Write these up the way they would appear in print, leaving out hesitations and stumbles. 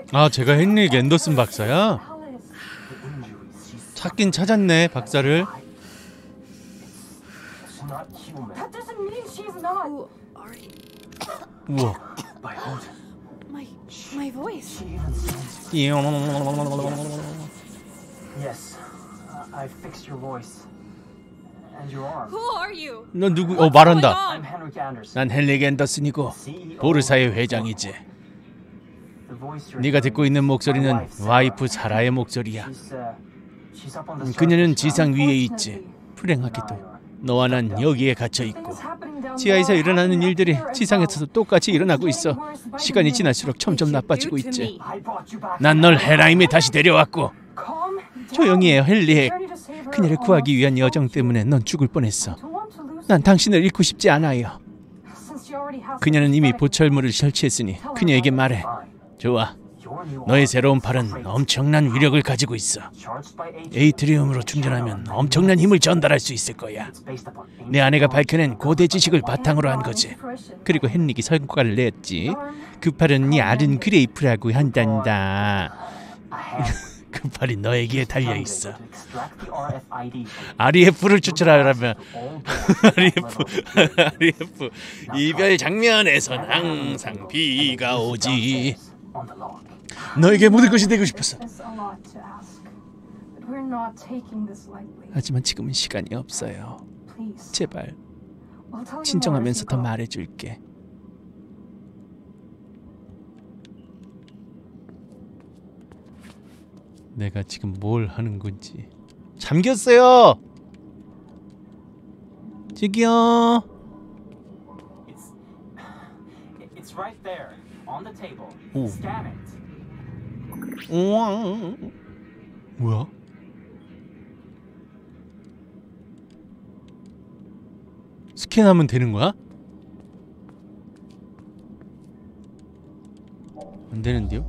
아, 제가 헨리 앤더슨 박사야? 찾긴 찾았네, 박사를. 우와. My voice. Yes, I fixed your voice and your arm. Who are you? 넌 누구? 말한다. I'm Henrik Anderson. 난 헨리 앤더슨이고 보르사의 회장이지. The voice you're 네가 듣고 있는 목소리는 와이프 사라의 목소리야. 그녀는 지상 위에 있지. 불행하게도 너와 난 여기에 갇혀 있고 지하에서 일어나는 일들이 지상에서도 똑같이 일어나고 있어. 시간이 지날수록 점점 나빠지고 있지. 난 널 헬라임에 다시 데려왔고. 조용히 해, 헨리. 그녀를 구하기 위한 여정 때문에 넌 죽을 뻔했어. 난 당신을 잃고 싶지 않아요. 그녀는 이미 보철물을 설치했으니 그녀에게 말해. 좋아. 너의 새로운 팔은 엄청난 위력을 가지고 있어. 에이트리움으로 충전하면 엄청난 힘을 전달할 수 있을 거야. 내 아내가 밝혀낸 고대 지식을 바탕으로 한 거지. 그리고 헨릭이 성과를 냈지. 그 팔은 야른 그레이프라고 한단다. 그 팔이 너에게 달려있어. REF를 추출하려면 REF 이별 장면에선 항상 비가 오지. 너에게 모든 것이 되고 싶었어. 하지만 지금은 시간이 없어요. 제발 진정하면서 더 말해줄게. 내가 지금 뭘 하는 건지. 잠겼어요. 저기요. It's right there on the table. 오. Scan it. 우와. 뭐야? 스캔하면 되는 거야? 안 되는데요?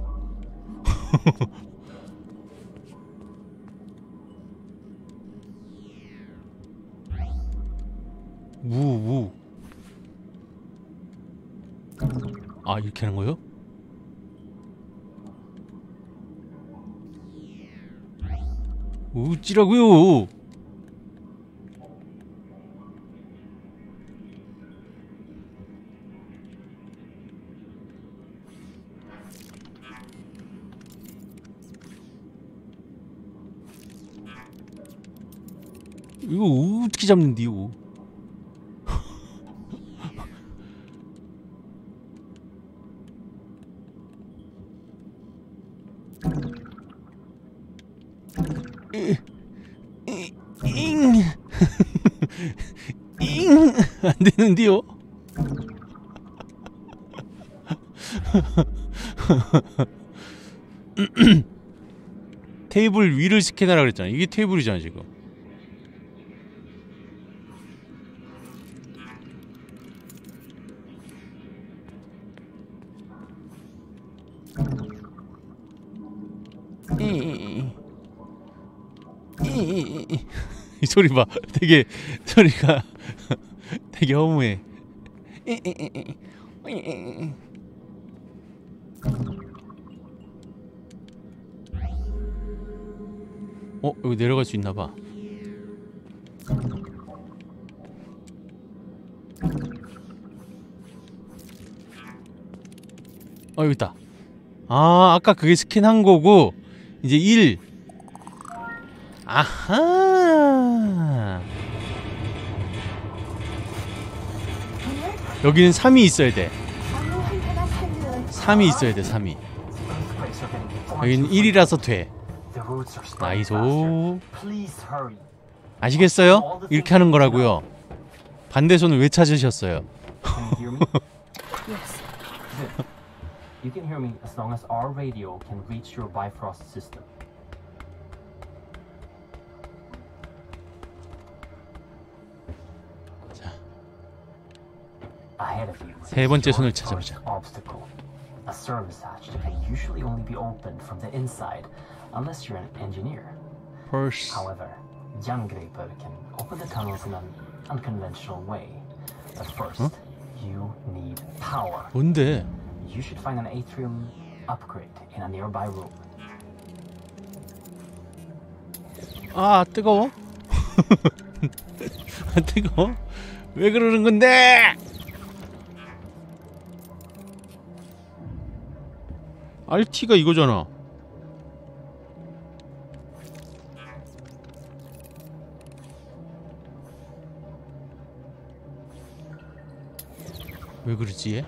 우. 아, 이렇게 하는 거요? 우찌라고요. 이거 어떻게 잡는디요? 안 되는데요? 테이블 위를 스캔하라 그랬잖아. 이게 테이블이잖아 지금. 이 소리 봐. 되게 소리가 되게 허무해. 여기 내려갈 수 있나 봐. 여기 있다. 아, 아까 그게 스캔한 거고 이제 1. 아하. 여기는 3이 있어야 돼. 3이 있어야 돼. 3이. 여기는 1이라서 돼. 나이소. 아시겠어요? 이렇게 하는 거라고요. 반대손을 왜 찾으셨어요? You can hear me as long as our radio can reach your Bifrost system. Ahead of you, 세 번째 손을 찾아보자. obstacle. A service hatch that can usually only be opened from the inside, unless you're an engineer. First. However, Jerngraper can open the tunnels in an unconventional way. But first, you need power. 뭔데? You should find an atrium upgrade in a nearby room. 아, 뜨거워? 아, 뜨거워? 왜 그러는 건데? RT가 이거잖아. 왜 그러지 얘?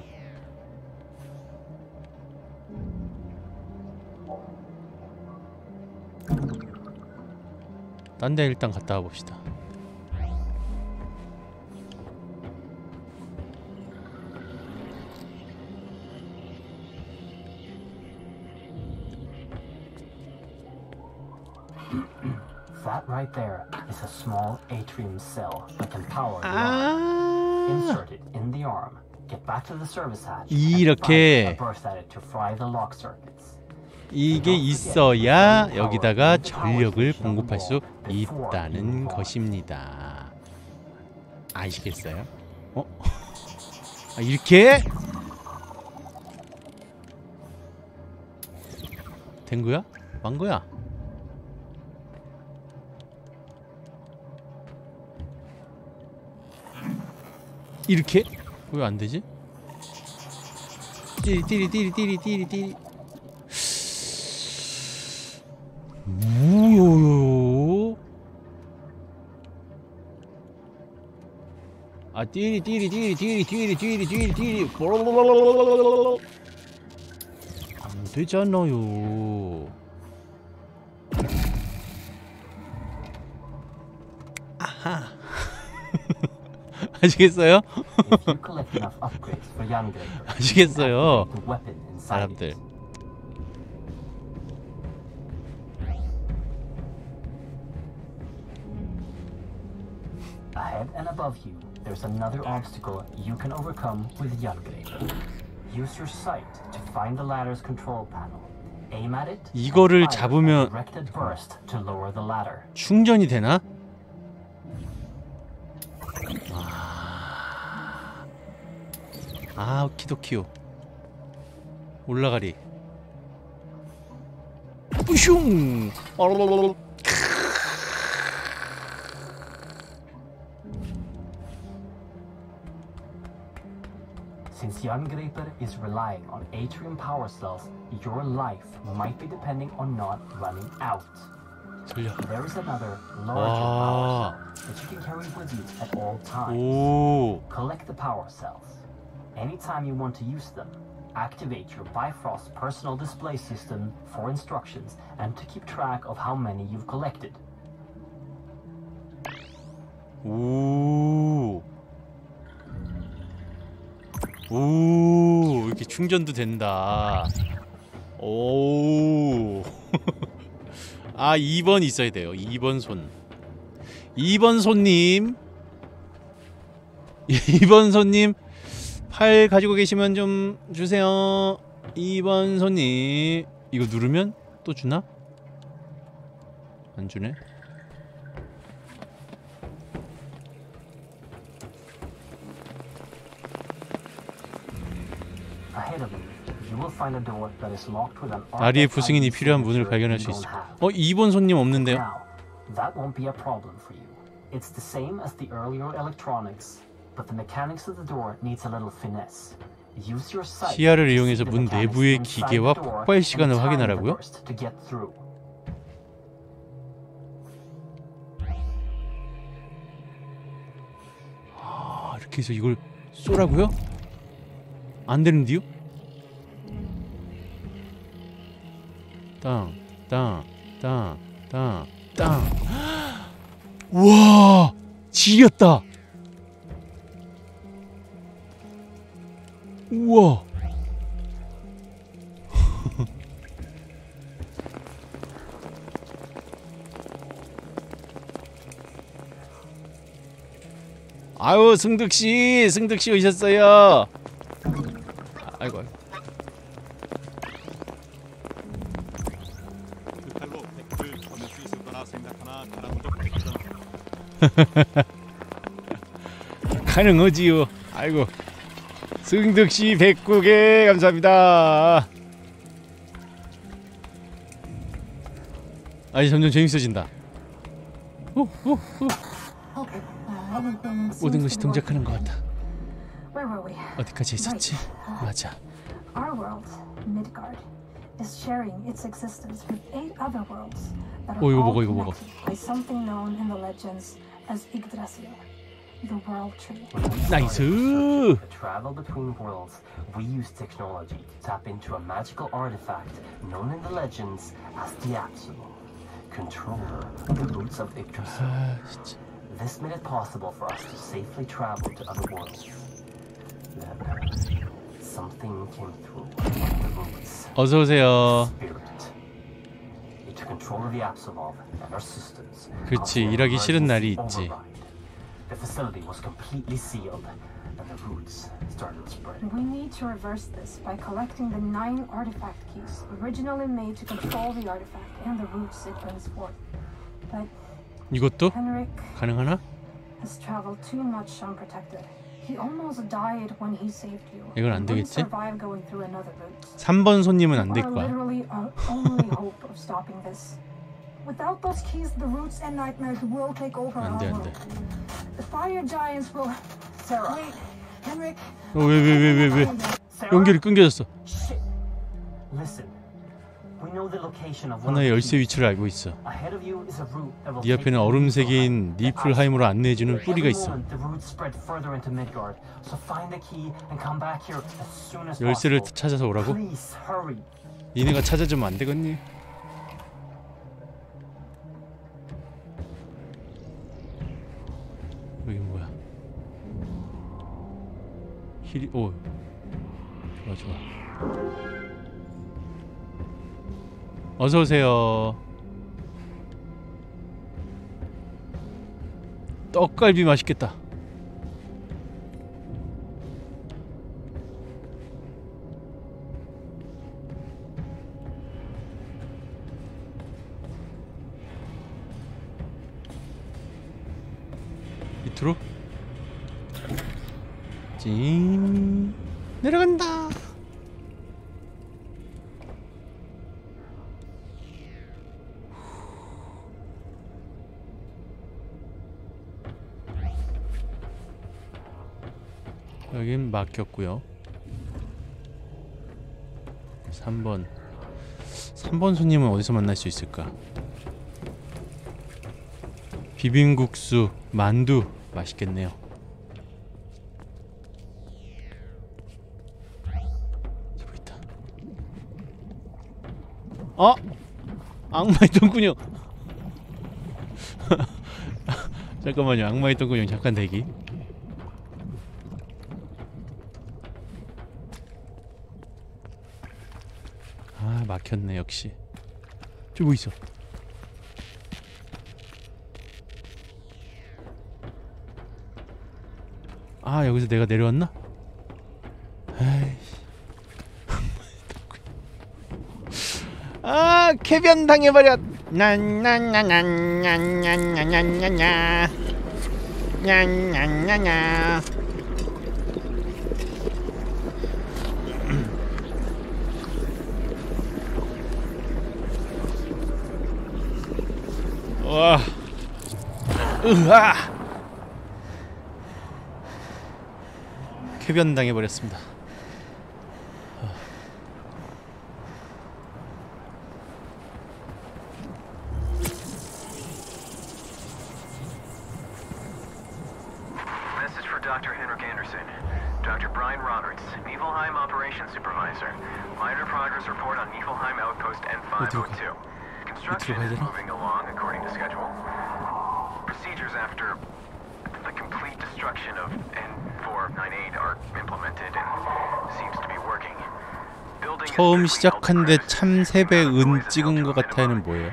딴 데 일단 갔다 와봅시다. That right there is a small atrium cell that can power the arm. Insert it in the arm. Get back to the service hatch. 이렇게 burst at it to fry the lock circuits. 이게 있어야 여기다가 전력을 공급할 수 있다는 것입니다. 아시겠어요? 어? 아, 이렇게? 된 거야? 만 거야? 이렇게? 왜 안 되지? 띠리 뭐요? 아, 띠리 안 되잖아요. 아하. 아시겠어요? 아시겠어요? 사람들. Ahead and above you, there's another obstacle you can overcome with Yangrave. Use your sight to find the ladder's control panel. Aim at it. 이거를 잡으면 directed burst to lower the ladder. 충전이 되나? 아, 오키도키요. 올라가리. 뿌슝! Since Jangreper is relying on atrium power cells, your life might be depending on not running out. There is another larger power cell that you can carry with you at all times. 오. Collect the power cells. Anytime you want to use them, activate your Bifrost personal display system for instructions and to keep track of how many you've collected. 오. 오, 이렇게 충전도 된다. 오. 아, 2번 있어야 돼요. 2번 손. 2번 손님. 2번 손님. 팔 가지고 계시면 좀 주세요. 2번 손님. 이거 누르면 또 주나? 안 주네. 아리의 부승인이 필요한 문을 발견할 수 있어. 2번 손님 없는데요? That won't be a problem for you. It's the same as the earlier electronics, but the mechanics of the door needs a little finesse. Use your sight. 시야를 이용해서 문 내부의 기계와 폭발 시간을 확인하라고요? 아, 이렇게 해서 이걸 쏘라고요? 안 되는데요? 땅, 땅, 땅, 땅, 땅. 우와! 지렸다! 우와! 아유, 승득씨! 승득씨 오셨어요! 아이고. 그 칼로 100을 거둘 수 있을 거라 생각하나 달아본 적 없었잖아. 가능하지요. 아이고. 승득씨 109개 감사합니다. 아니 점점 재밌어진다. 모든 것이 동작하는 것 같아. 어디까지 있었지? 맞아. Our world, Midgard, is sharing its existence with 8 other worlds that are all connected by something known in the legends as Yggdrasil, the World Tree. 나이스. To travel between worlds, we use technology to tap into a magical artifact known in the legends as the Absol, controller of the roots of Yggdrasil. This made it possible for us to safely travel to other worlds. Then, something came through the roots. 어서 오세요. Spirit. It took control of the Absol and our systems. 그렇지, 일하기 싫은 날이 있지. The facility was completely sealed, and the roots started spreading. We need to reverse this by collecting the 9 artifact keys originally made to control the artifact and the roots it brings forth. But 이것도 Henrik 가능하나? has traveled too much unprotected. He almost died when he saved you. 이건 안 되겠지? 3번 손님은 안 될 거야. Literally our only hope of stopping this. Without those keys, the roots and nightmares will take over our world. The fire giants will. Sarah. Wait, Henrik. 왜? 연결이 끊겨졌어. Shit. Listen. We know the location of 하나의 열쇠 위치를 알고 있어. Ahead of you is a route that will 네 앞에는 얼음 세계인 니플하임으로 안내해주는 뿌리가 있어. 열쇠를 찾아서 오라고? 니네가 찾아주면 안 되겠니? 여기 뭐야? 힐이 오 좋아. 어서 오세요. 떡갈비 맛있겠다. 밑으로 찡 내려간다. 여긴 막혔고요. 3번 손님은 어디서 만날 수 있을까? 비빔국수, 만두 맛있겠네요. 저기 있다. 악마의 똥구녕. 잠깐만요. 악마의 똥구녕 잠깐 대기. 막혔네 역시. 저기 뭐 있어? 여기서 내가 내려왔나? 캐변 당해버렸. 나나나나나나나나나냐 냐냐냐냐. 와, 쾌변 당해버렸습니다. Message for Dr. Henrik Anderson. Dr. Brian Roberts, Niflheim Operations Supervisor. Minor progress report on Niflheim Outpost N502. Construction is moving along according to schedule. Procedures after the complete destruction of N498 are implemented and seems to be working. 처음 시작한데 참 3배 은 찍은 것 같아는 뭐예요?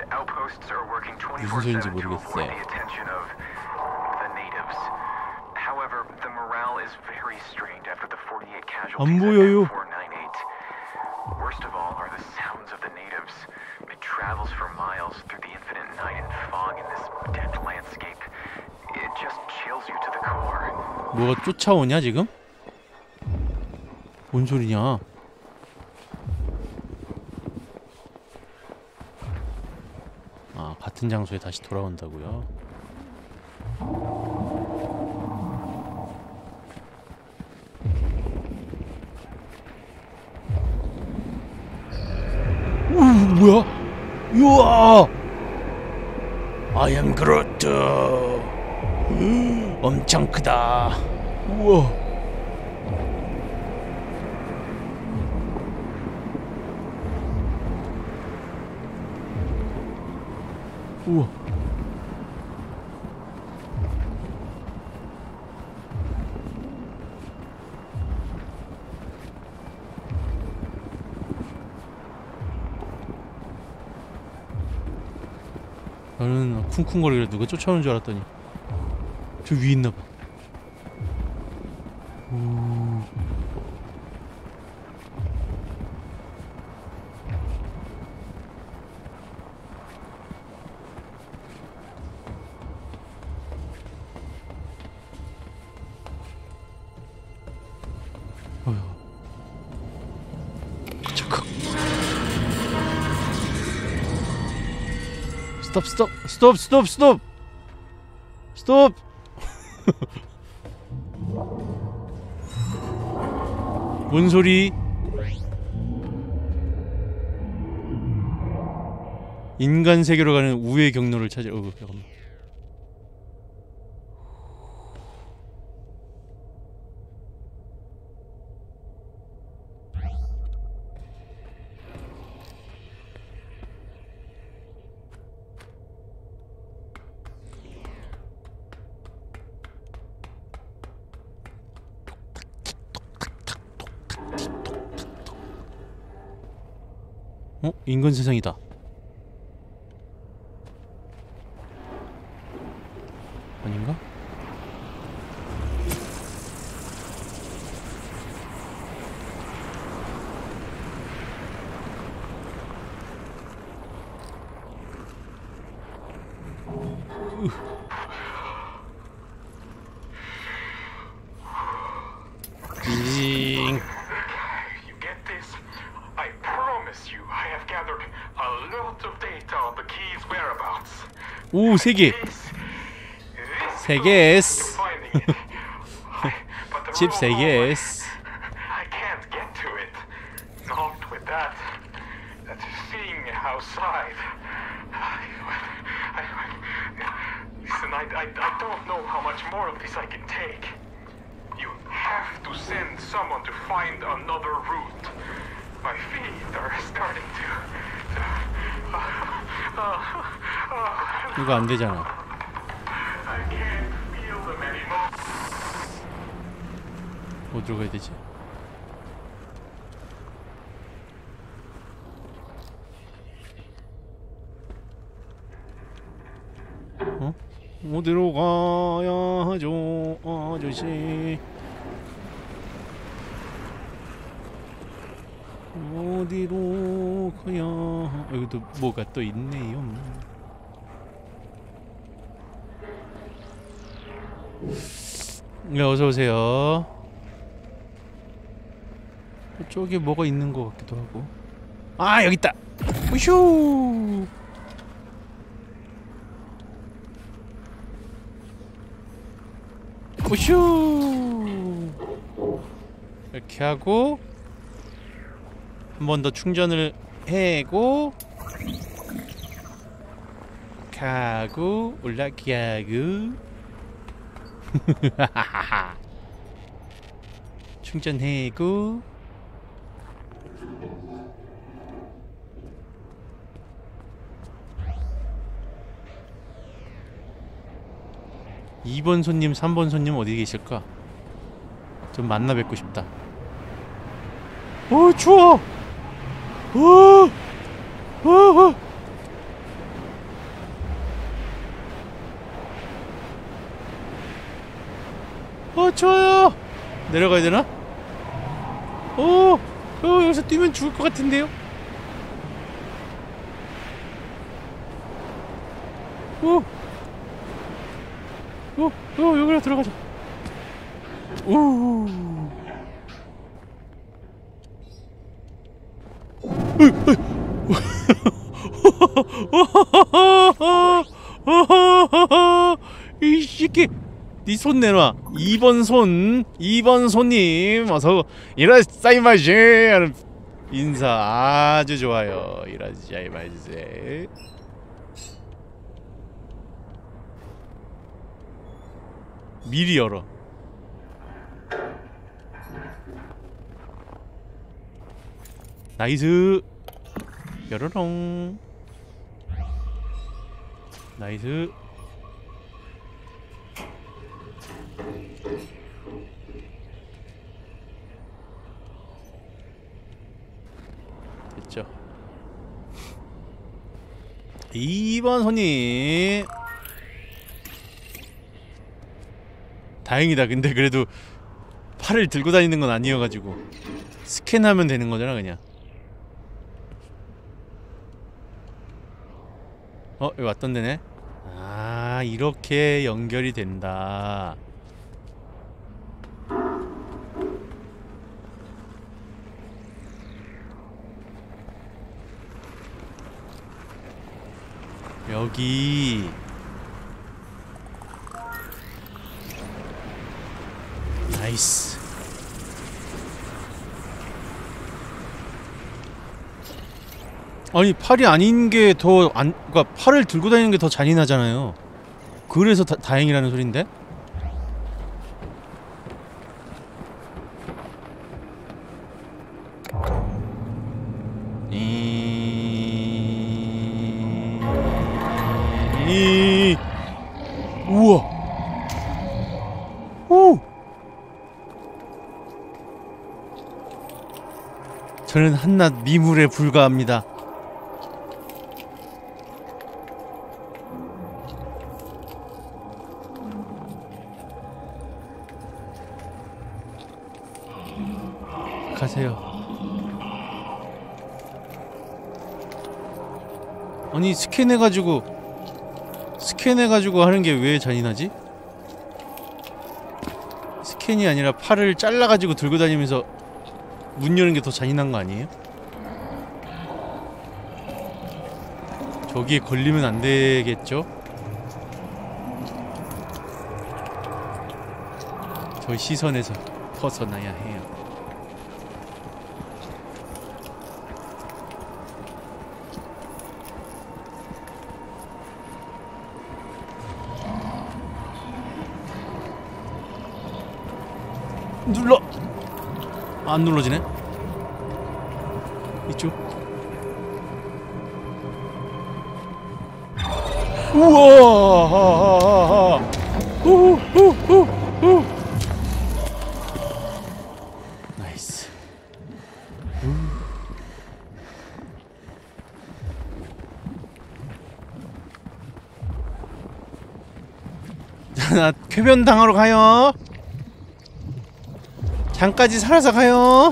무슨 소리인지 모르겠어요. 안 보여요. Worst of all are the sounds of the natives. It travels for miles through the infinite night and fog in this dead landscape. It just chills you to the core. 뭐가 쫓아오냐 지금? 뭔 소리냐? 같은 장소에 다시 돌아온다고요? 뭐야? 우와! I am Groot. 엄청 크다. 우와. 우와. 나는 쿵쿵거리길래 누가 쫓아오는 줄 알았더니 저 위에 있나봐. 잠깐. 스톱. 뭔 소리? 인간 세계로 가는 우회 경로를 찾아. 잠깐만. 인간 세상이다. 아닌가? 징. 오, 3개. 3개스. 집 3개스. I don't know how much more of this I can take. You have to send someone to find another route. My feet are starting to 이거 안 되잖아. I can't feel them anymore. 어디로 가야 되지? 어디로 가야 하죠, 아저씨? 어디로 가야? 여기도 뭐가 또 있네요. 네, 어서 오세요. 저쪽에 뭐가 있는 것 같기도 하고. 아, 여기 있다. 우슈. 우슈. 이렇게 하고 한 번 더 충전을 해고 가고 올라가고 충전해고 2번 손님, 3번 손님 어디 계실까? 좀 만나 뵙고 싶다. 추워! 추워요! 내려가야 되나? 여기서 뛰면 죽을 것 같은데요? 여기로 들어가자. 이 새끼, 네 손 내놔. 2번 손님 어서 이라사이마시 하는 인사 아주 좋아요. 이라사이마시. 미리 열어. 나이스. 열어롱. 나이스. 됐죠. 2번 손님. 다행이다. 근데 그래도 팔을 들고 다니는 건 아니어가지고 스캔하면 되는 거잖아 그냥. 여기 왔던 데네? 아, 이렇게 연결이 된다. 여기 나이스. 아니 팔이 아닌 게 더 그러니까 팔을 들고 다니는 게 더 잔인하잖아요. 그래서 다행이라는 소린데? 우와. 오. 저는 한낱 미물에 불과합니다. 가세요. 아니 스캔해가지고 하는 게 왜 잔인하지? 스캔이 아니라 팔을 잘라가지고 들고 다니면서 문 여는 게 더 잔인한 거 아니에요? 저기에 걸리면 안 되겠죠? 저희 시선에서 벗어나야 해요. 눌러! 안 눌러지네? 이쪽. 우와! 나이스. 나 쾌변 당하러 가요. 장까지 살아서 가요.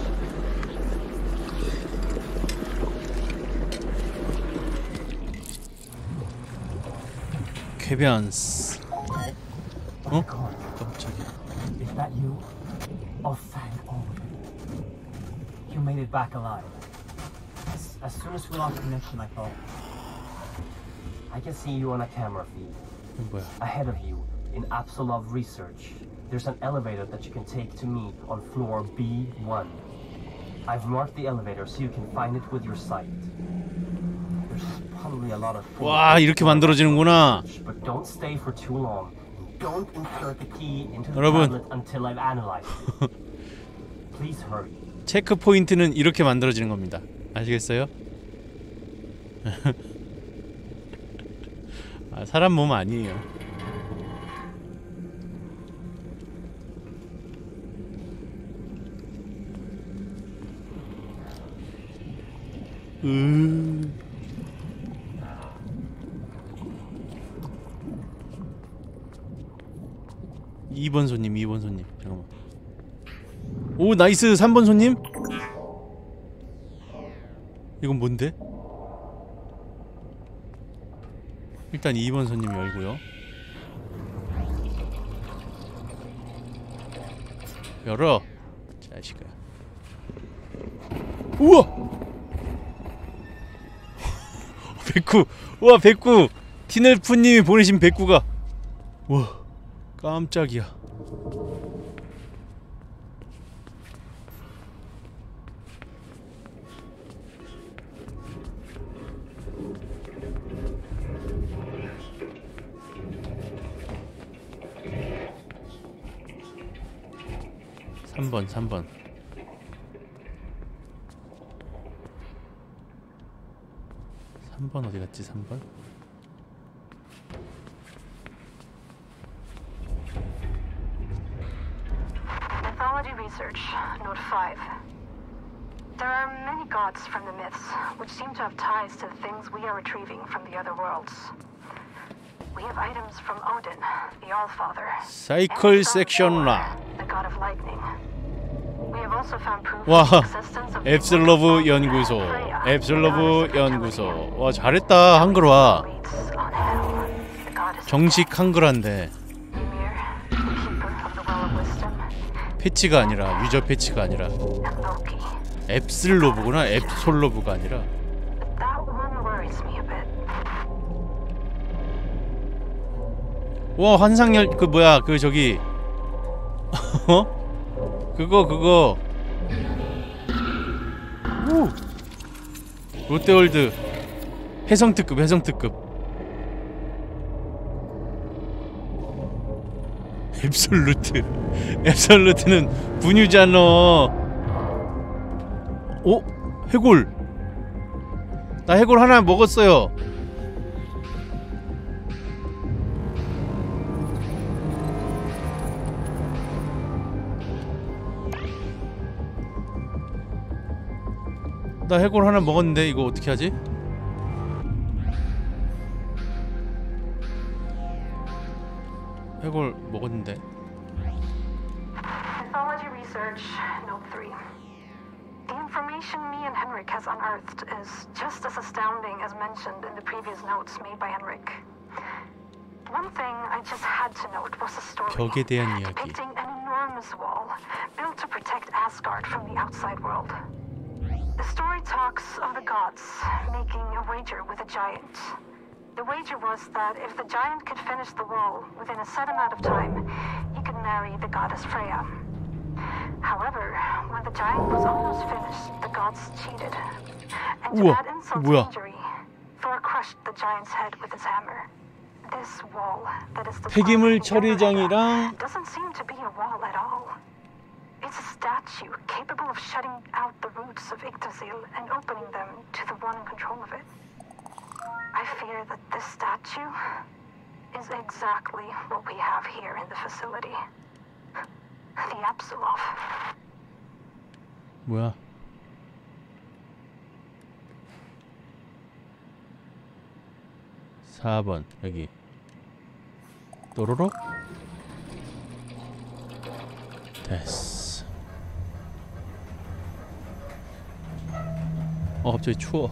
쾌변스. 어? 깜짝이야. Is that you? Oh, thank God. You made it back alive. As soon as we lost connection, I thought I can see you on a camera feed. 뭐야? Ahead of you, in Absolov Research, there's an elevator that you can take to me on floor B1. I've marked the elevator so you can find it with your sight. There's probably a lot of 와, 이렇게 만들어지는구나. But don't stay for too long. Don't insert the key into the 여러분. tablet until I've analyzed it. Please hurry. 체크 포인트는 이렇게 만들어지는 겁니다. 아시겠어요? 아, 사람 몸 아니에요. (2번) 손님, 2번 손님. 잠깐만. 오, 나이스. 3번 손님. 이건 뭔데? 일단 2번 손님 열고요. 열어. 자식아. 우와. 백구. 와, 백구. 티넬프님이 보내신 백구가. 와, 깜짝이야. (3번) 3번 어디 갔지? 3번? Mythology research, note 5. There are many gods from the myths, which seem to have ties to the things we are retrieving from the other worlds. We have items from Odin, the Allfather, 사이클 섹션 라. the god of lightning. We have also found proof 와, of the existence of 앱슬러브 연구소. 앱슬러브 연구소. 와, 잘했다. 한글화. 정식 한글화인데 패치가 아니라 유저 패치가 아니라 앱슬러브구나. 앱솔러브가 아니라. 와, 환상열 그 뭐야 그 저기 어? 그거 오! 롯데월드 해성특급 앱솔루트는 분유잖아. 오? 해골. 나 해골 하나 먹었어요. 나 해골 하나 먹었는데 이거 어떻게 하지? 해골 먹었는데. Mythology research, note 3. The information me and Henrik has unearthed is just as astounding as mentioned in the previous notes made by Henrik. One thing I just had to note was a story 벽에 대한 이야기. depicting an enormous wall built to protect Asgard from the outside world. The story talks of the gods making a wager with a giant. The wager was that if the giant could finish the wall within a set amount of time, he could marry the goddess Freya. However, when the giant was almost finished, the gods cheated. And to add insult to injury, Thor crushed the giant's head with his hammer. This wall that is the 폐기물 처리장이랑 doesn't seem to be a wall at all. It's a statue capable of shutting out the roots of Yggdrasil and opening them to the one in control of it. I fear that this statue is exactly what we have here in the facility. The Absolov. 뭐야? (4번) 여기 또로로? 됐어. 갑자기 추워.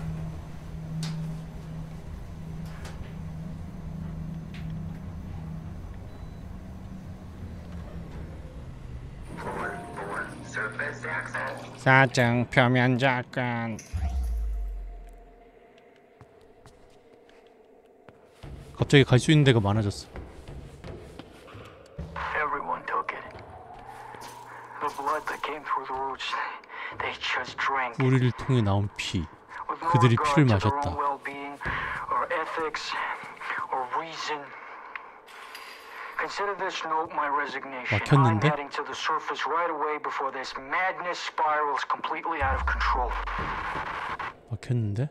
사정 표면 접근. 갑자기 갈 수 있는 데가 많아졌어. Everyone took it. The blood that came through the roots, they just drank. 우리를 통해 나온 피. 그들이 피를 마셨다. Or ethics, or reason. Consider this note my resignation. I'm heading to the surface right away before this madness spirals completely out of control. 막혔는데?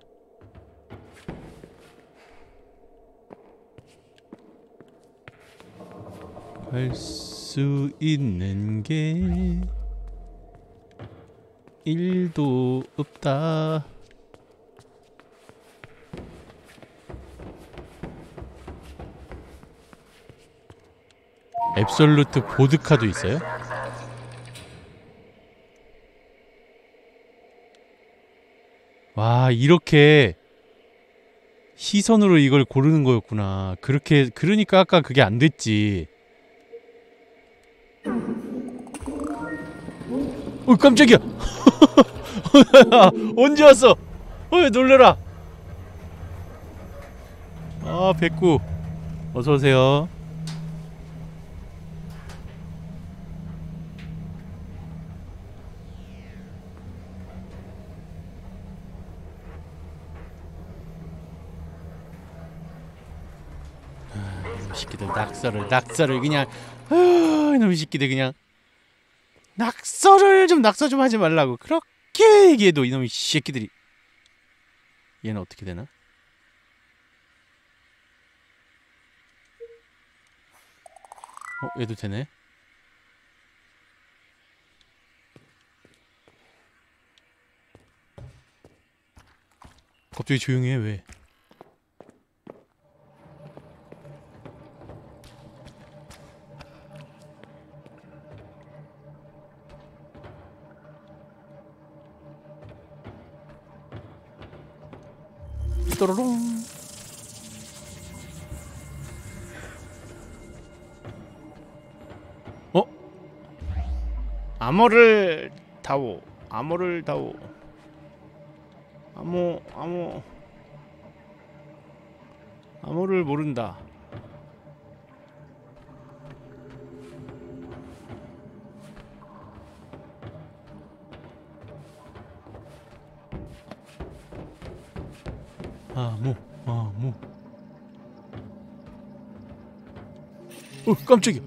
갈 수 있는 게 1도 없다. 앱솔루트 보드카도 있어요? 와, 이렇게 시선으로 이걸 고르는 거였구나. 그러니까 아까 그게 안 됐지. 깜짝이야. 언제 왔어? 놀래라. 백구 어서 오세요. 이놈 새끼들 낙서를 그냥 이놈 새끼들 그냥 낙서 좀 하지 말라고 그렇게 얘기해도 이놈의 새끼들이. 얘는 어떻게 되나? 얘도 되네. 갑자기 조용해. 왜? 또로롱. 암호를 다오. 암호를 모른다. 암호. 깜짝이야.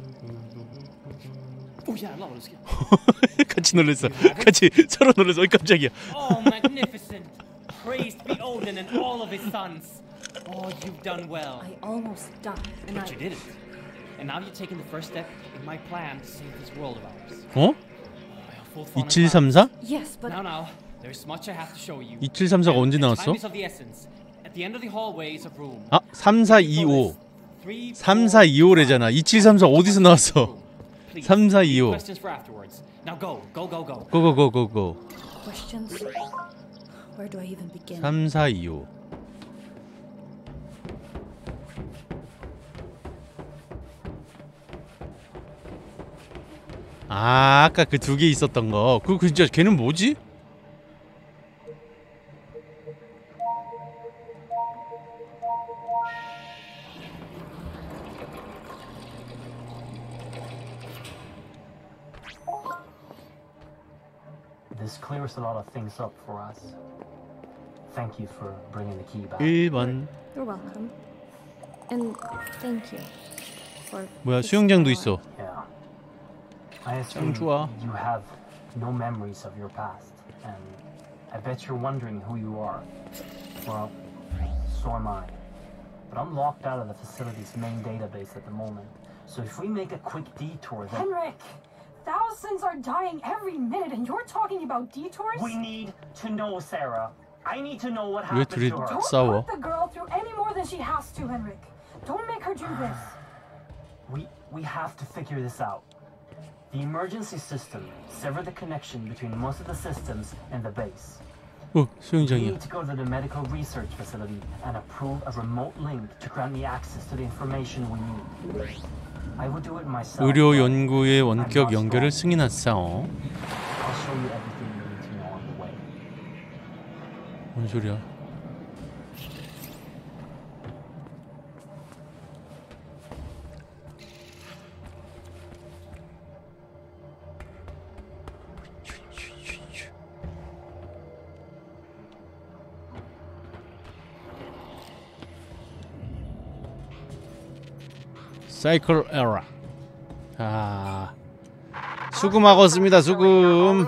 같이 놀랐어. 같이 서로 놀랐어. 깜짝이야. Oh, magnificent! Praised be Odin and all of his sons. Oh, you've done well. I almost died, and But you didn't. And now you've taken the first step in my plan to save this world of ours. 어? 2734? Yes, but Now, there's much I have to show you. 2734가 언제 나왔어? Time is of the essence. At the end of the hallway is a room. 3425. 3425래잖아. 2734 어디서 나왔어? 3425. Questions for afterwards. Now go. 고고고고고. questions? Where do I even begin? 3425. 아까 그 두 개 있었던 거. 그 진짜 걔는 뭐지? This clears a lot of things up for us. Thank you for bringing the key back. 1번. You're welcome. And thank you for 뭐야, 수영장도 있어. Yeah. I assume 좋아. you have no memories of your past, and I bet you're wondering who you are. Well, so am I. But I'm locked out of the facility's main database at the moment. So if we make a quick detour, then Henrik, thousands are dying every minute, and you're talking about detours? we need to know, Sarah. I need to know what 왜 happened 둘이 to her. Don't 싸워? put the girl through any more than she has to, Henrik. Don't make her do this. We have to figure this out. The emergency system severed the connection between most of the systems and the base. We 수영장이야. need to go to the medical research facility and approve a remote link to grant me access to the information we need. I will do it myself. 의료 연구의 원격 연결을 승인하사오. I'll show you everything you need to know on the way. 뭔 소리야? 사이클 에러. 수금하겠습니다. 수금.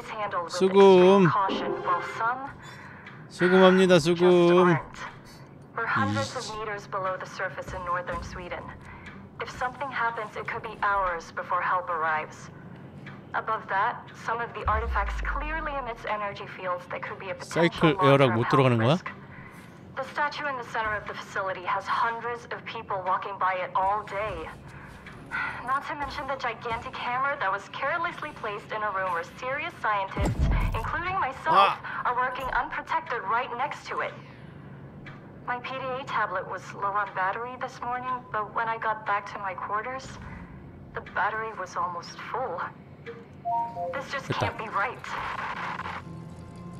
수금합니다. 수금. We're hundreds of meters below the surface in northern Sweden. If something happens, it could be hours before help arrives. Above that, some of the artifacts clearly emits energy fields that could be a potential 사이클 에어락 못 들어가는 거야? The statue in the center of the facility has hundreds of people walking by it all day. Not to mention the gigantic hammer that was carelessly placed in a room where serious scientists, including myself, are working unprotected right next to it. My PDA tablet was low on battery this morning, but when I got back to my quarters, the battery was almost full. This just can't be right.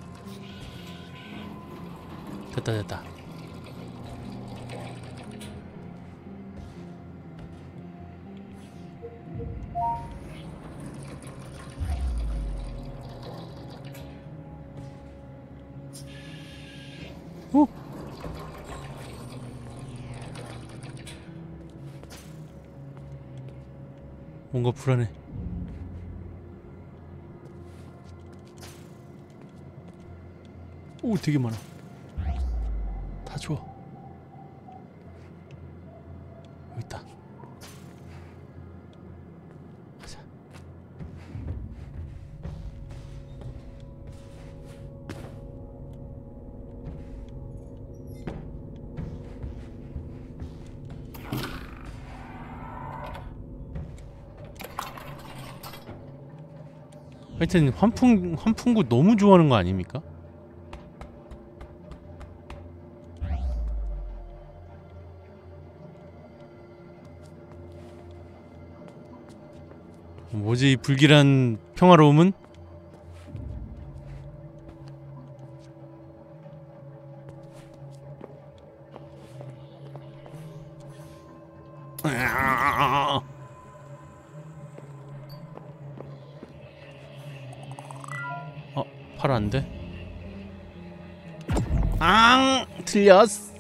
됐다. 뭔가 불안해. 오, 되게 많아. 다 좋아. 여기 있다. 가자. 하여튼 환풍구 너무 좋아하는 거 아닙니까? 뭐지 이 불길한 평화로움은? 팔 안 돼? 앙! 틀렸어.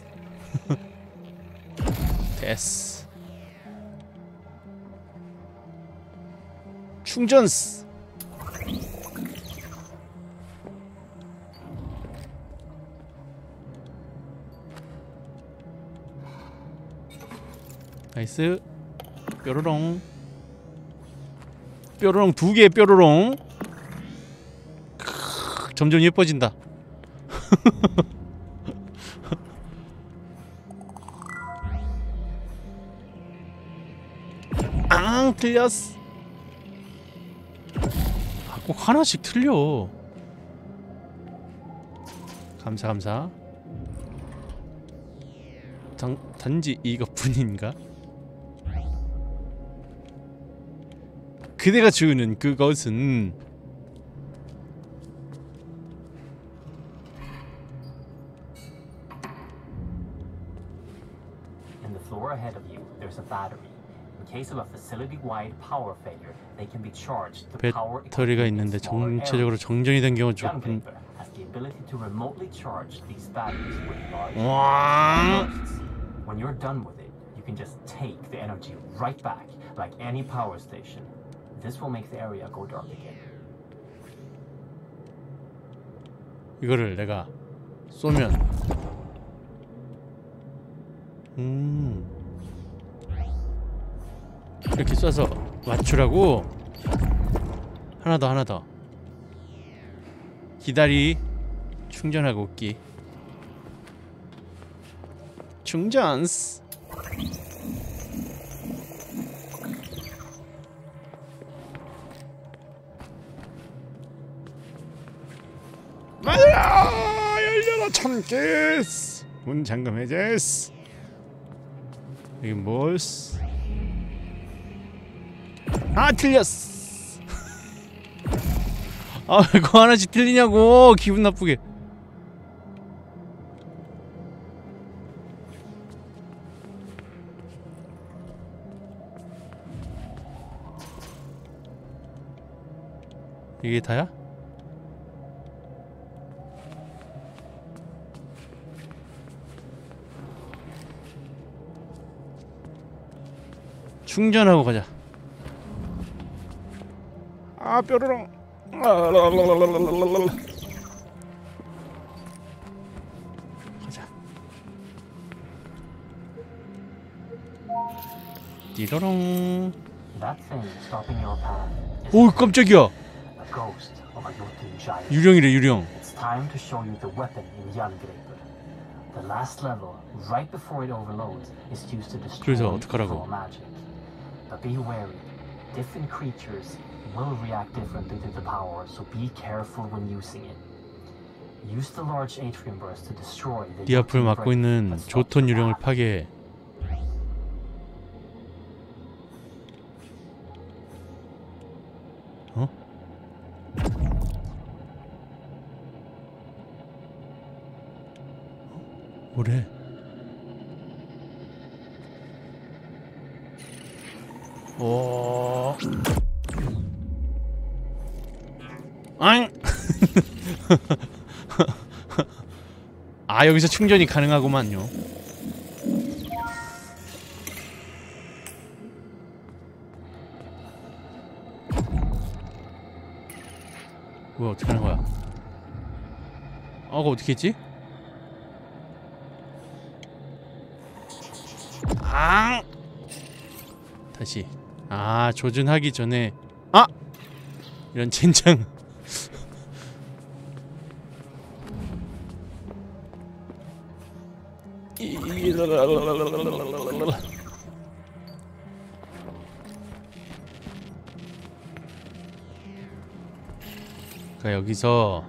됐어. 충전스. 나이스. 뾰로롱. 뾰로롱 2개 뾰로롱. 점점 예뻐진다. 앙! 틀렸어. 꼭 하나씩 틀려. 감사. 단지 이것뿐인가? 그대가 주는 그것은 In the floor ahead of you, there's a battery. In case of a facility-wide power failure, they can be charged to power 배터리가 있는데 전체적으로 정전이 된 경우 조금. has the ability to remotely charge these batteries with large 와. bursts. When you're done with it, you can just take the energy right back, like any power station. This will make the area go dark again. 이거를 내가 쏘면 이렇게 쏴서 맞추라고. 하나 더. 기다리. 충전하고 올기. 충전스. 맞아! 열려라 참깨스. 문 잠금 해제스. 여기 뭘스? 아 틀렸어. 아 왜 그거 하나씩 틀리냐고. 기분 나쁘게. 이게 다야? 충전하고 가자. 아 뾰로롱. 가자. 띠로롱. 오 깜짝이야. 유령이래 유령. Time to show you the weapon in Jerngripper. The last level, right before it overloads, is used to destroy evil magic. But be wary. Different creatures will react differently to the power, so be careful when using it. Use the large atrium burst to destroy the. 네 앞을 막고 있는 조톤 유령을 파괴해. 어? 뭐래? 오. 앙. 아 여기서 충전이 가능하구만요. 뭐야, 어떻게 하는 거야? 아, 그거 어떻게 했지? 아! 다시. 아, 조준하기 전에. 아! 이런 젠장. 그러니까 여기서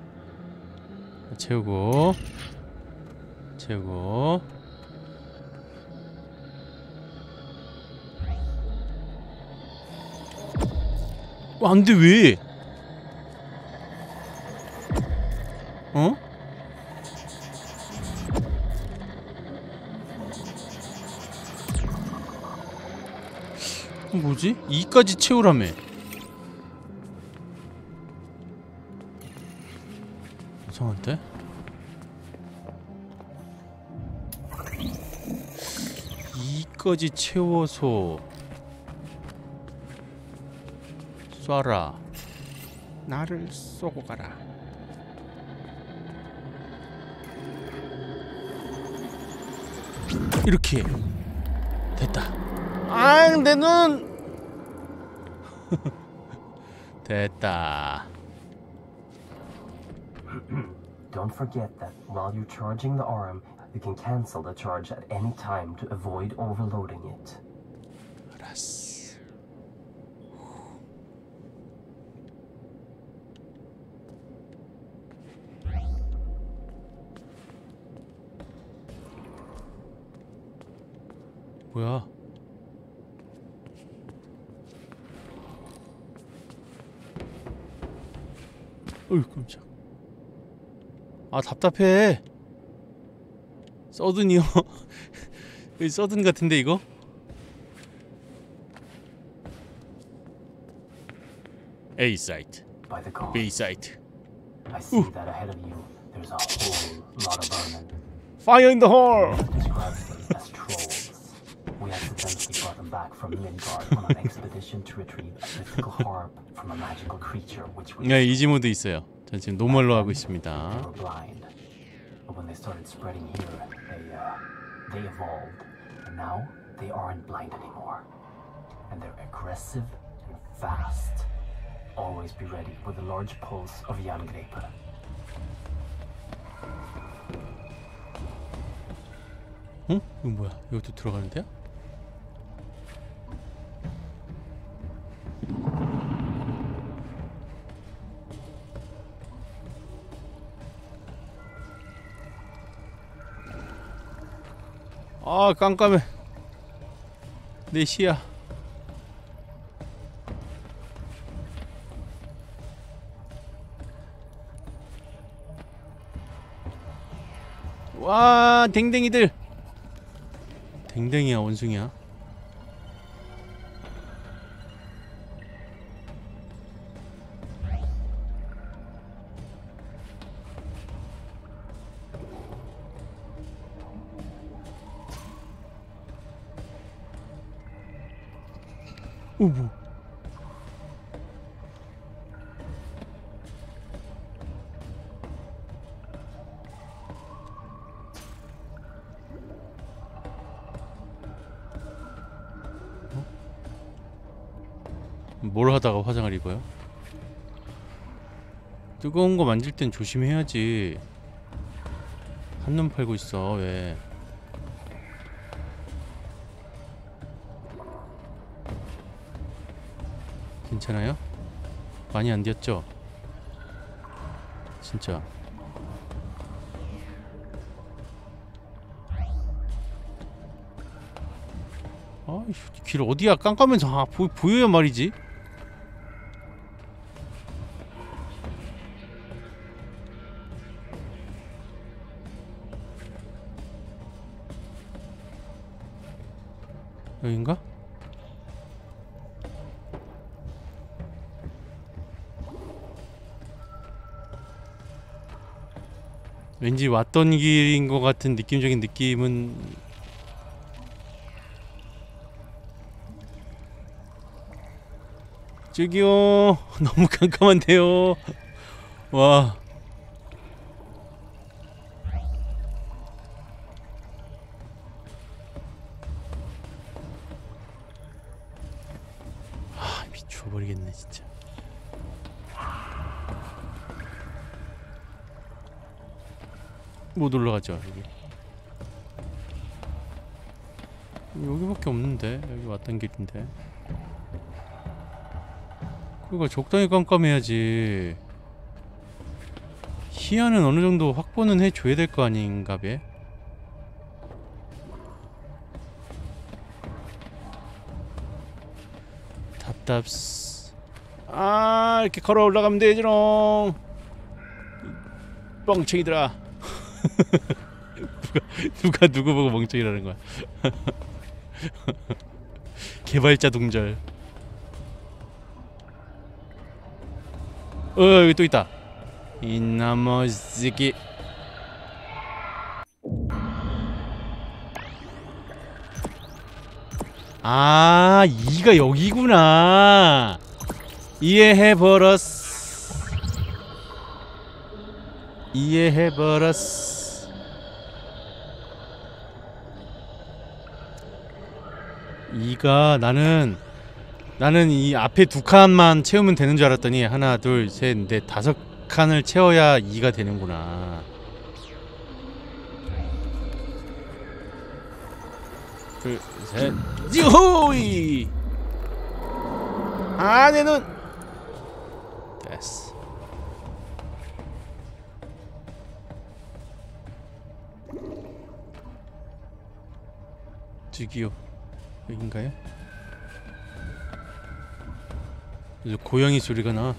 채우고 안돼 왜? 어? 뭐지? 2까지 채우라며. 이상한데? 이까지 채워서 쏴라. 나를 쏘고 가라. 이렇게 됐다. 아, 내 눈. 됐다. Don't forget that while you're charging the arm, you can cancel the charge at any time to avoid overloading it. 알았어. 뭐야? 어휴, 깜짝. 아, 답답해. 서든이요. 여기 서든 같은데 이거? A site, B site. I see that ahead of you. There's a whole lot of vermin. Fire in the hole. Describes them as trolls. We accidentally brought them back from Midgard on an expedition to retrieve a mythical harp from a magical creature which was. 네, 이지 모드 있어요. 전 지금 노멀로 하고 있습니다. They were blind, but when they started spreading here, they evolved, and now they aren't blind anymore, and they're aggressive and fast. Always be ready with a large pulse of Jangrepa. 응? 이거 뭐야? 이것도 들어가는데요? 아, 깜깜해. 내 시야. 와, 댕댕이들. 댕댕이야, 원숭이야? 오, 뭐. 뭘 하다가 화장을 입어요? 뜨거운 거 만질 땐 조심해야지. 한눈 팔고 있어. 왜? 괜찮아요? 많이 안 뒤었죠? 진짜. 아, 길 어디야? 깜깜해서 보여야 말이지. 여긴가? 왠지 왔던 길인 것 같은 느낌적인 느낌은 저기요. 너무 깜깜한데요. 와. 아, 미쳐버리겠네 진짜. 못 올라가죠 여기. 여기밖에 없는데. 여기 왔던 길인데. 그러니까 적당히 깜깜해야지. 시야는 어느 정도 확보는 해줘야 될 거 아닌가 배? 답답스. 아, 이렇게 걸어 올라가면 되지롱. 멍청이들아. 누가 누구 보고 멍청이라는 거야. 개발자 동절. 여기 또 있다. 이나머지기. 아, 이가 여기구나. 이해해버렸어. 이해해버렸어. 이가 나는 이 앞에 2칸만 채우면 되는 줄 알았더니 하나, 둘, 셋, 넷, 5칸을 채워야 2가 되는구나. 둘, 셋, 지호이! 아, 내 눈! 됐어. 저기요. 여긴가요? 고양이 소리가 나.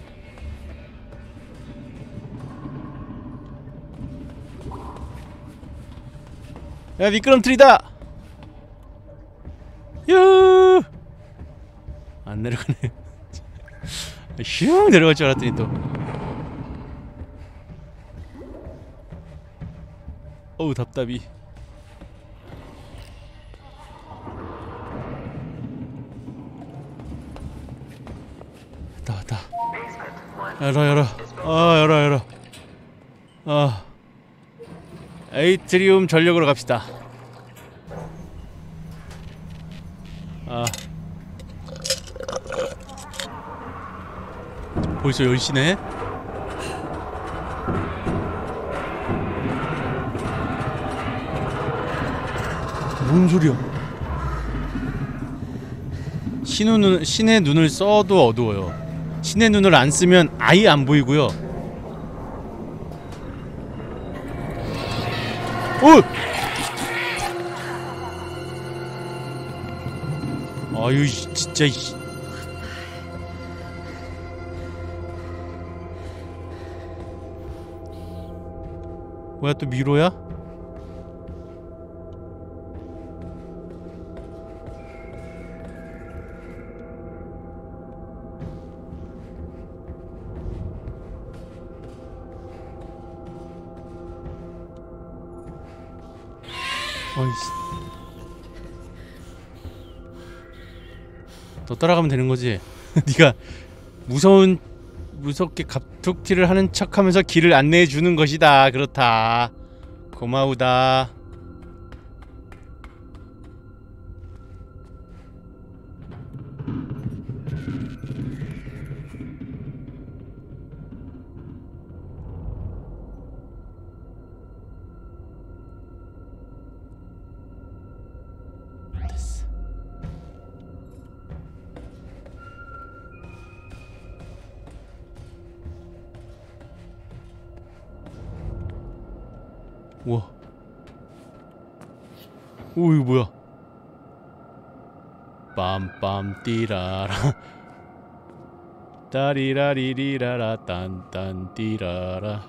야, 미끄럼틀이다! 유! 안 내려가네. 슝 내려갈 줄 알았더니 또. 어우, 답답이. 왔다. 열어. 아, 열어. 아, 에이트리움 전력으로 갑시다. 아, 벌써 10시네? 뭔 소리야? 신의 눈을 써도 어두워요. 신의 눈을 안 쓰면 아예 안 보이고요. 오! 아유, 진짜. 뭐야, 또 미로야? 어이씨. 너 따라가면 되는 거지? 네가 무섭게 갑툭튀를 하는 척하면서 길을 안내해 주는 것이다. 그렇다. 고마우다. 우와. 오, 이거 뭐야? 빰빰 띠라라 따리라리리라라 딴딴 띠라라.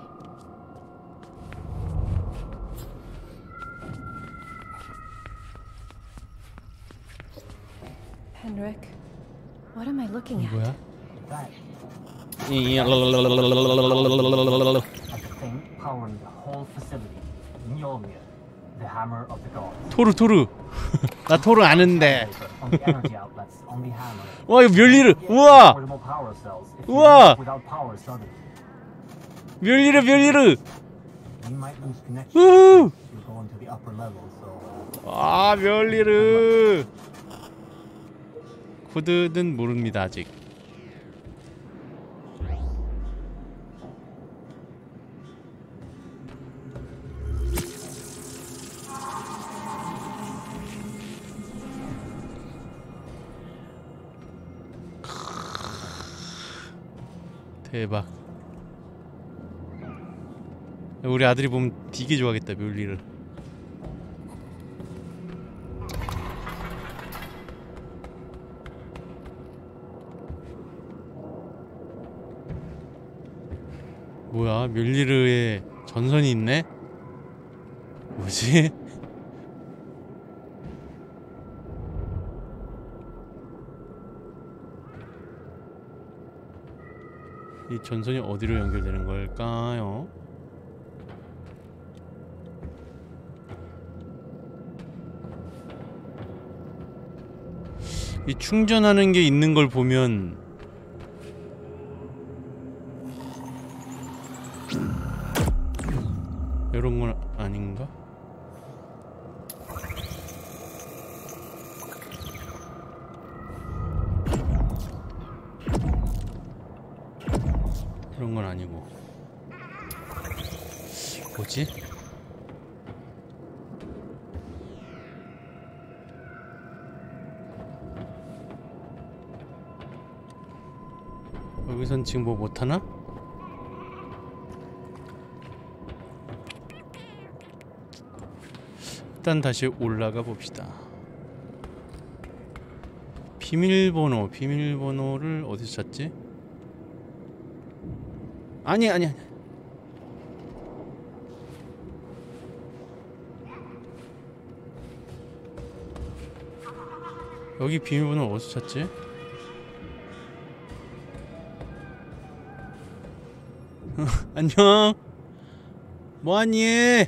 Henrik, what am I looking at? 뭐야? 토르. 나 토르 아는데. 와, 이거 멸리르. 우와. 멸리르 멸리르. We might lose connection if you go into the upper level, so 아 멸리르. 코드는 모릅니다 아직. 대박. 우리 아들이 보면 되게 좋아하겠다 멸리를. 뭐야 멸리르에 전선이 있네? 뭐지? 이 전선이 어디로 연결되는 걸까요? 이 충전하는 게 있는 걸 보면 이런 건 아닌가? 그런 건 아니고 뭐지? 여기선 지금 뭐 못하나? 일단 다시 올라가 봅시다. 비밀번호를 어디서 찾지? 아니 여기 비밀번호 어디서 찾지? 안녕. 뭐하니?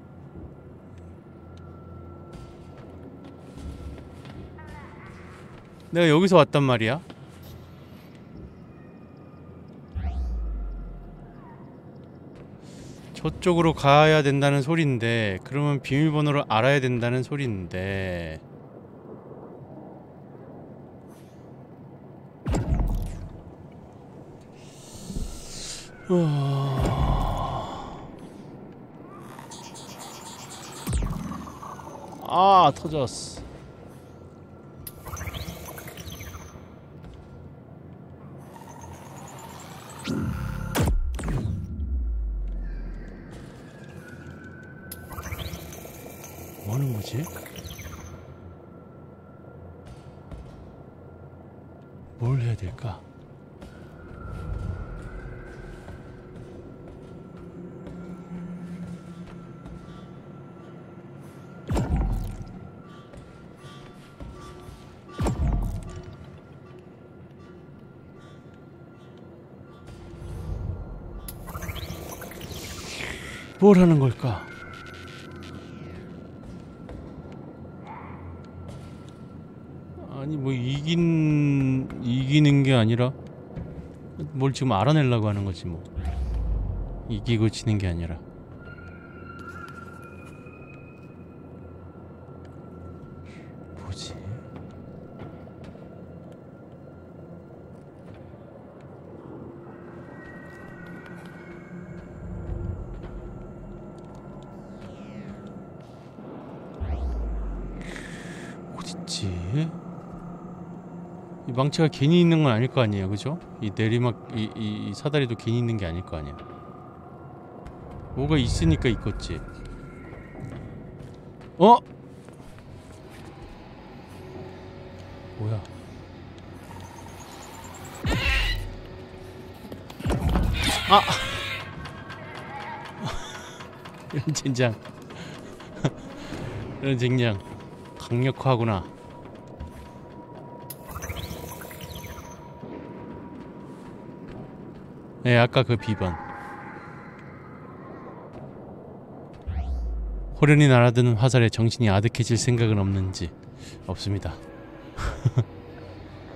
내가 여기서 왔단 말이야. 저쪽으로 가야 된다는 소린데 그러면 비밀번호를 알아야 된다는 소린데 아 터졌어. 뭐하는 거지? 뭘 해야 될까? 뭘 하는 걸까? 아니 뭐 이기는 게 아니라 뭘 지금 알아내려고 하는 거지 뭐. 이기고 지는 게 아니라. 뭐지? 어딨지? 이 망치가 괜히 있는 건 아닐 거 아니에요, 그죠? 이 내리막, 이 사다리도 괜히 있는 게 아닐 거 아니야. 뭐가 있으니까 있겠지. 어? 뭐야? 아! 이런 젠장. 이런 젠장. 강력하구나. 네, 아까 그 비번. 호련히 날아드는 화살에 정신이 아득해질 생각은 없는지. 없습니다.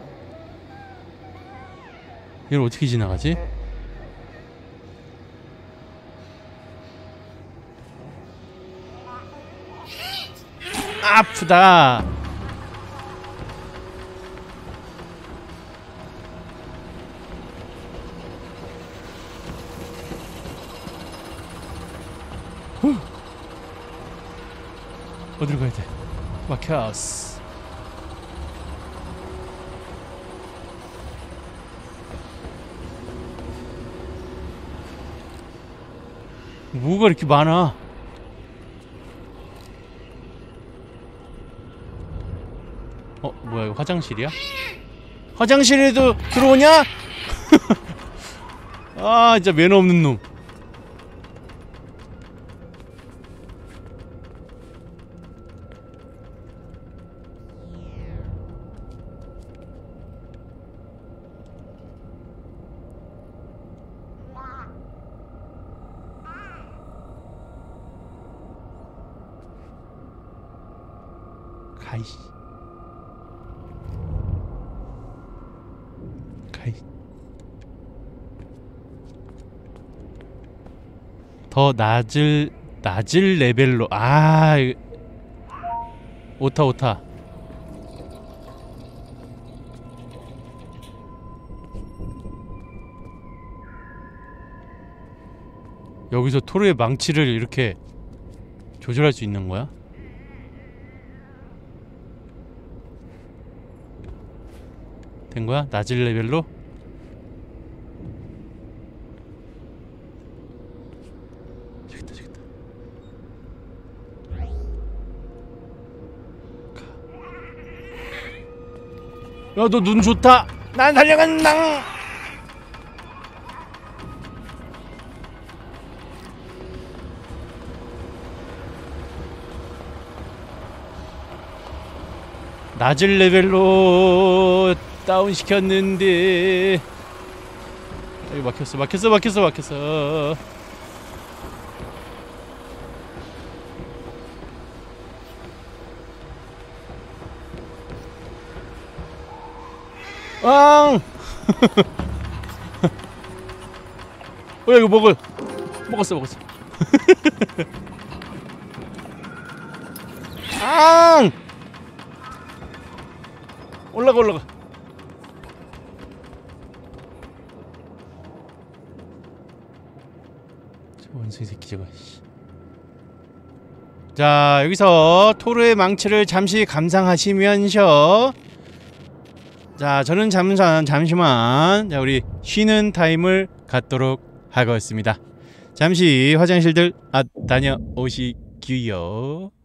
이걸 어떻게 지나가지? 아프다. 어디로 가야 돼? 마켓스. 뭐가 이렇게 많아? 뭐야 이거 화장실이야? 화장실에도 들어오냐? 아 진짜 매너 없는 놈. 가이씨. 더 낮을 레벨로. 오타. 여기서 토르의 망치를 이렇게 조절할 수 있는 거야? 된 거야? 낮을 레벨로? 야, 너 눈 좋다. 난 달려간다. 낮을 레벨로 다운 시켰는데 여기 막혔어. 앙! 이거 먹었어. 앙! 올라가. 저 원숭이 새끼 저거. 자, 여기서 토르의 망치를 잠시 감상하시면서, 자, 저는 잠시만 자, 우리 쉬는 타임을 갖도록 하겠습니다. 잠시 화장실들 다녀오시기요.